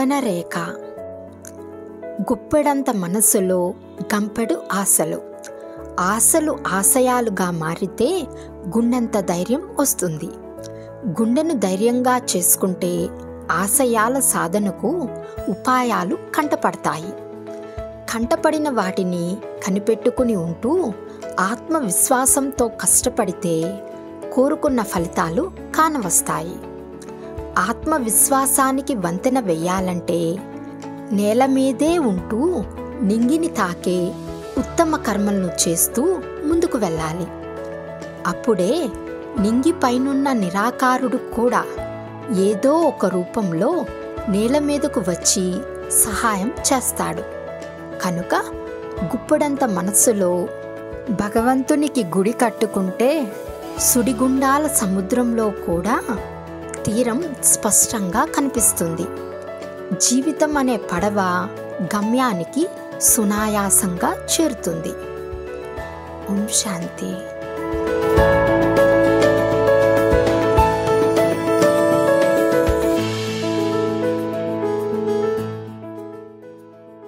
జీవన రేఖ. గుప్పెడంత మనసులో గంపెడు ఆశలు. ఆశలు ఆశయాలుగా మారితే గుండెంత ధైర్యం వస్తుంది. గుండెను ధైర్యంగా చేసుకుంటే ఆశయాల సాధనకు ఉపాయాలు కంటపడతాయి. కంటపడిన వాటిని కనిపెట్టుకుని ఉంటూ ఆత్మవిశ్వాసంతో కష్టపడితే కోరుకున్న ఫలితాలు కానవస్తాయి. ఆత్మవిశ్వాసానికి వంతెన వెయ్యాలంటే నేల మీదే ఉంటూ నింగిని తాకే ఉత్తమ కర్మలను చేస్తూ ముందుకు వెళ్ళాలి. అప్పుడే నింగిపైనున్న నిరాకారుడు కూడా ఏదో ఒక రూపంలో నేల మీదకు వచ్చి సహాయం చేస్తాడు. కనుక గుప్పెడంత మనస్సులో భగవంతునికి గుడి కట్టుకుంటే సుడిగుండాల సముద్రంలో కూడా తీరం స్పష్టంగా కనిపిస్తుంది. జీవితం అనే పడవ గమ్యానికి సునాయాసంగా చేరుతుంది. ఓం శాంతి.